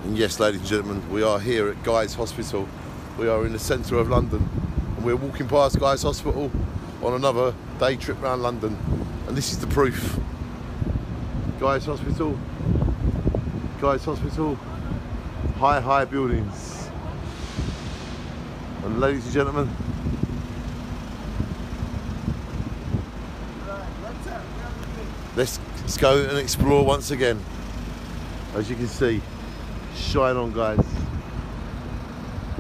And yes, ladies and gentlemen, we are here at Guy's Hospital. We are in the centre of London, and we're walking past Guy's Hospital on another day trip around London. And this is the proof. Guy's Hospital, high buildings. And ladies and gentlemen, let's go and explore once again. As you can see, shine on, guys.